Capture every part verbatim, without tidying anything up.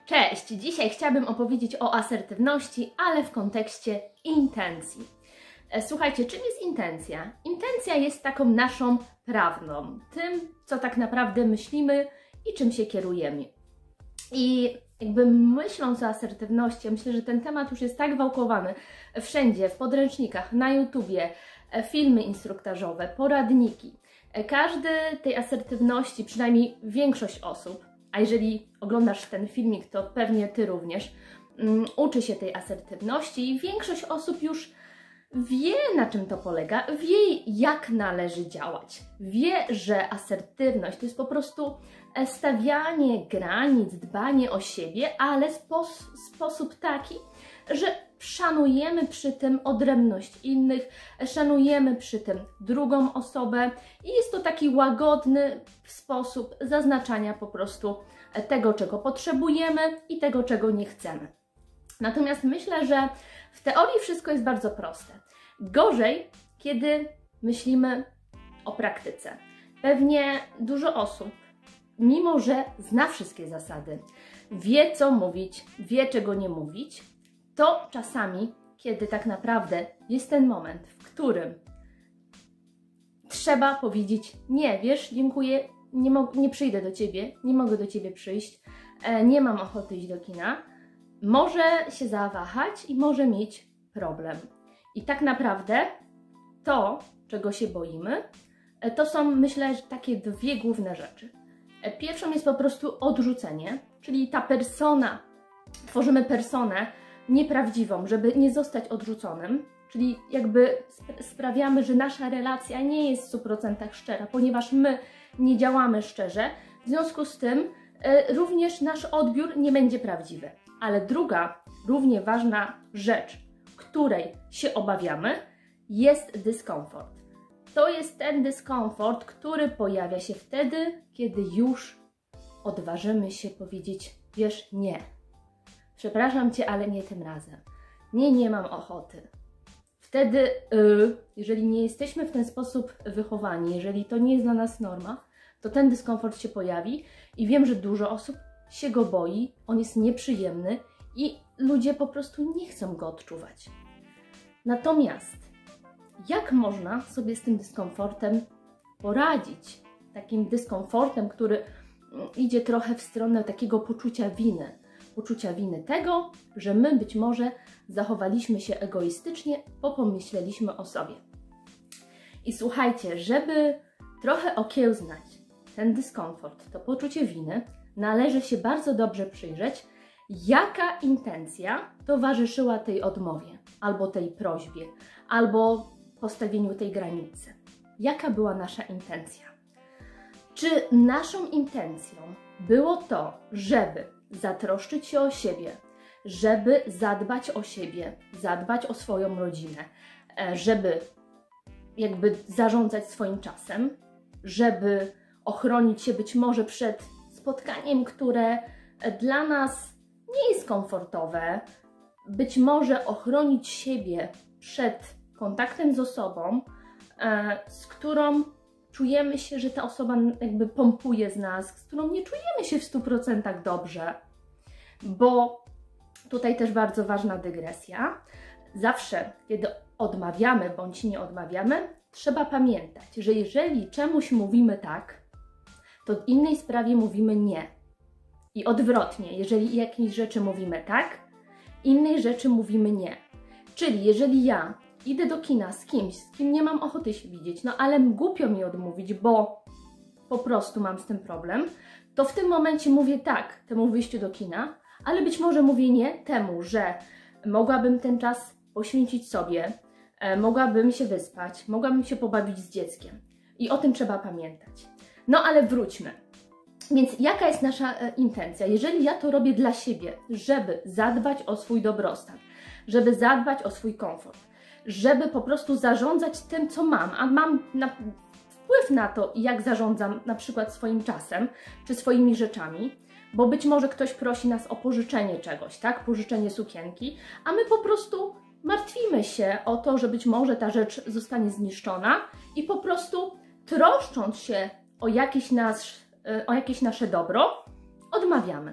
Cześć! Dzisiaj chciałabym opowiedzieć o asertywności, ale w kontekście intencji. Słuchajcie, czym jest intencja? Intencja jest taką naszą prawdą, tym, co tak naprawdę myślimy i czym się kierujemy. I jakby myśląc o asertywności, myślę, że ten temat już jest tak wałkowany wszędzie, w podręcznikach, na YouTubie, filmy instruktażowe, poradniki. Każdy tej asertywności, przynajmniej większość osób, a jeżeli oglądasz ten filmik, to pewnie Ty również, um, uczy się tej asertywności i większość osób już wie, na czym to polega, wie, jak należy działać. Wie, że asertywność to jest po prostu stawianie granic, dbanie o siebie, ale spos sposób taki, że szanujemy przy tym odrębność innych, szanujemy przy tym drugą osobę i jest to taki łagodny sposób zaznaczania po prostu tego, czego potrzebujemy i tego, czego nie chcemy. Natomiast myślę, że w teorii wszystko jest bardzo proste. Gorzej, kiedy myślimy o praktyce. Pewnie dużo osób, mimo że zna wszystkie zasady, wie, co mówić, wie, czego nie mówić, to czasami, kiedy tak naprawdę jest ten moment, w którym trzeba powiedzieć nie, wiesz, dziękuję, nie, nie przyjdę do Ciebie, nie mogę do Ciebie przyjść, e, nie mam ochoty iść do kina, może się zawahać i może mieć problem. I tak naprawdę to, czego się boimy, e, to są, myślę, że takie dwie główne rzeczy. E, pierwszą jest po prostu odrzucenie, czyli ta persona, tworzymy personę nieprawdziwą, żeby nie zostać odrzuconym, czyli jakby sprawiamy, że nasza relacja nie jest w stu procentach szczera, ponieważ my nie działamy szczerze, w związku z tym y, również nasz odbiór nie będzie prawdziwy. Ale druga, równie ważna rzecz, której się obawiamy, jest dyskomfort. To jest ten dyskomfort, który pojawia się wtedy, kiedy już odważymy się powiedzieć, wiesz, nie. Przepraszam Cię, ale nie tym razem. Nie, nie mam ochoty. Wtedy, yy, jeżeli nie jesteśmy w ten sposób wychowani, jeżeli to nie jest dla nas norma, to ten dyskomfort się pojawi i wiem, że dużo osób się go boi, on jest nieprzyjemny i ludzie po prostu nie chcą go odczuwać. Natomiast jak można sobie z tym dyskomfortem poradzić? Takim dyskomfortem, który idzie trochę w stronę takiego poczucia winy. Poczucia winy tego, że my być może zachowaliśmy się egoistycznie, bo pomyśleliśmy o sobie. I słuchajcie, żeby trochę okiełznać ten dyskomfort, to poczucie winy, należy się bardzo dobrze przyjrzeć, jaka intencja towarzyszyła tej odmowie, albo tej prośbie, albo postawieniu tej granicy. Jaka była nasza intencja? Czy naszą intencją było to, żeby zatroszczyć się o siebie, żeby zadbać o siebie, zadbać o swoją rodzinę, żeby jakby zarządzać swoim czasem, żeby ochronić się być może przed spotkaniem, które dla nas nie jest komfortowe, być może ochronić siebie przed kontaktem z osobą, z którą czujemy się, że ta osoba jakby pompuje z nas, z którą nie czujemy się w stu procentach dobrze, bo tutaj też bardzo ważna dygresja. Zawsze, kiedy odmawiamy bądź nie odmawiamy, trzeba pamiętać, że jeżeli czemuś mówimy tak, to w innej sprawie mówimy nie. I odwrotnie, jeżeli jakiejś rzeczy mówimy tak, innej rzeczy mówimy nie. Czyli jeżeli ja idę do kina z kimś, z kim nie mam ochoty się widzieć, no ale głupio mi odmówić, bo po prostu mam z tym problem, to w tym momencie mówię tak temu wyjściu do kina, ale być może mówię nie temu, że mogłabym ten czas poświęcić sobie, e, mogłabym się wyspać, mogłabym się pobawić z dzieckiem. I o tym trzeba pamiętać. No ale wróćmy. Więc jaka jest nasza e, intencja? Jeżeli ja to robię dla siebie, żeby zadbać o swój dobrostan, żeby zadbać o swój komfort, żeby po prostu zarządzać tym, co mam, a mam na, wpływ na to, jak zarządzam na przykład swoim czasem, czy swoimi rzeczami, bo być może ktoś prosi nas o pożyczenie czegoś, tak? Pożyczenie sukienki, a my po prostu martwimy się o to, że być może ta rzecz zostanie zniszczona i po prostu troszcząc się o jakieś, nasz, o jakieś nasze dobro, odmawiamy.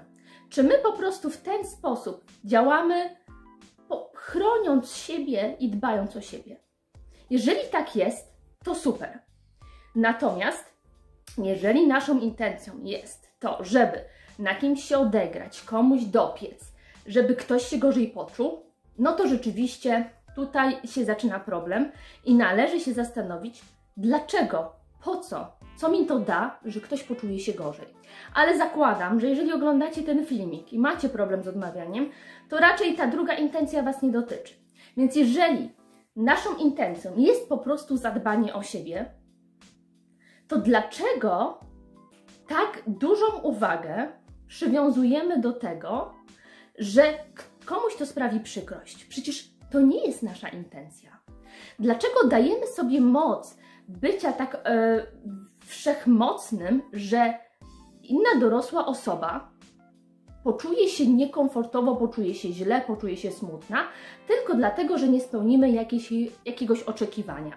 Czy my po prostu w ten sposób działamy, chroniąc siebie i dbając o siebie? Jeżeli tak jest, to super. Natomiast jeżeli naszą intencją jest to, żeby na kimś się odegrać, komuś dopiec, żeby ktoś się gorzej poczuł, no to rzeczywiście tutaj się zaczyna problem i należy się zastanowić, dlaczego, po co, co mi to da, że ktoś poczuje się gorzej. Ale zakładam, że jeżeli oglądacie ten filmik i macie problem z odmawianiem, to raczej ta druga intencja Was nie dotyczy. Więc jeżeli naszą intencją jest po prostu zadbanie o siebie, to dlaczego tak dużą uwagę przywiązujemy do tego, że komuś to sprawi przykrość? Przecież to nie jest nasza intencja. Dlaczego dajemy sobie moc bycia tak e, wszechmocnym, że inna dorosła osoba poczuje się niekomfortowo, poczuje się źle, poczuje się smutna, tylko dlatego, że nie spełnimy jakieś, jakiegoś oczekiwania?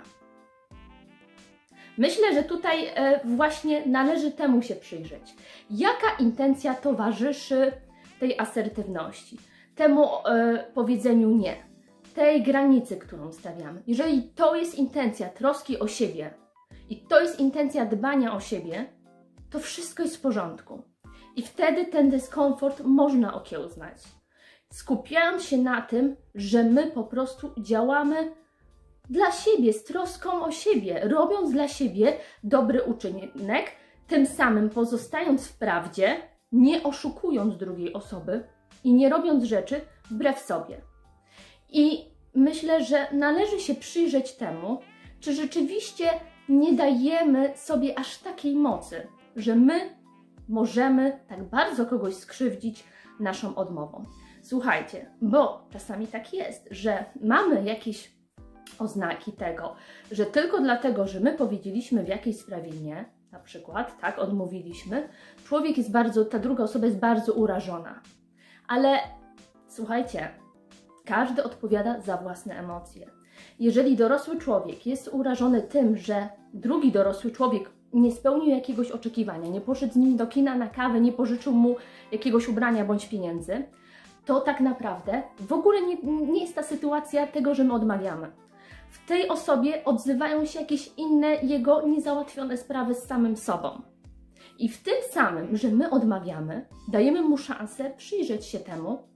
Myślę, że tutaj e, właśnie należy temu się przyjrzeć. Jaka intencja towarzyszy tej asertywności, temu e, powiedzeniu nie, tej granicy, którą stawiamy? Jeżeli to jest intencja troski o siebie i to jest intencja dbania o siebie, to wszystko jest w porządku. I wtedy ten dyskomfort można okiełznać, skupiając się na tym, że my po prostu działamy dla siebie, z troską o siebie, robiąc dla siebie dobry uczynek, tym samym pozostając w prawdzie, nie oszukując drugiej osoby i nie robiąc rzeczy wbrew sobie. I myślę, że należy się przyjrzeć temu, czy rzeczywiście nie dajemy sobie aż takiej mocy, że my możemy tak bardzo kogoś skrzywdzić naszą odmową. Słuchajcie, bo czasami tak jest, że mamy jakieś oznaki tego, że tylko dlatego, że my powiedzieliśmy w jakiejś sprawie nie, na przykład, tak, odmówiliśmy, człowiek jest bardzo, ta druga osoba jest bardzo urażona. Ale słuchajcie, każdy odpowiada za własne emocje. Jeżeli dorosły człowiek jest urażony tym, że drugi dorosły człowiek nie spełnił jakiegoś oczekiwania, nie poszedł z nim do kina na kawę, nie pożyczył mu jakiegoś ubrania bądź pieniędzy, to tak naprawdę w ogóle nie, nie jest ta sytuacja tego, że my odmawiamy. W tej osobie odzywają się jakieś inne jego niezałatwione sprawy z samym sobą. I w tym samym, że my odmawiamy, dajemy mu szansę przyjrzeć się temu,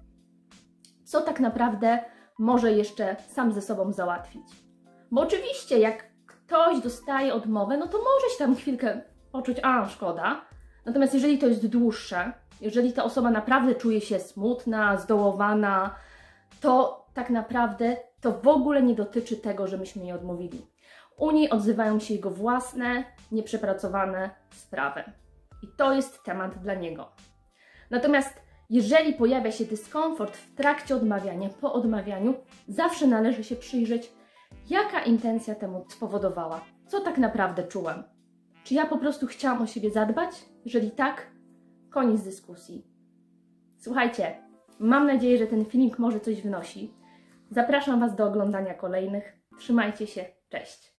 co tak naprawdę może jeszcze sam ze sobą załatwić. Bo oczywiście, jak ktoś dostaje odmowę, no to może się tam chwilkę poczuć, a szkoda. Natomiast jeżeli to jest dłuższe, jeżeli ta osoba naprawdę czuje się smutna, zdołowana, to tak naprawdę to w ogóle nie dotyczy tego, że myśmy jej odmówili. U niej odzywają się jego własne, nieprzepracowane sprawy. I to jest temat dla niego. Natomiast jeżeli pojawia się dyskomfort w trakcie odmawiania, po odmawianiu, zawsze należy się przyjrzeć, jaka intencja temu spowodowała. Co tak naprawdę czułam? Czy ja po prostu chciałam o siebie zadbać? Jeżeli tak, koniec dyskusji. Słuchajcie, mam nadzieję, że ten filmik może coś wnosi. Zapraszam Was do oglądania kolejnych. Trzymajcie się, cześć!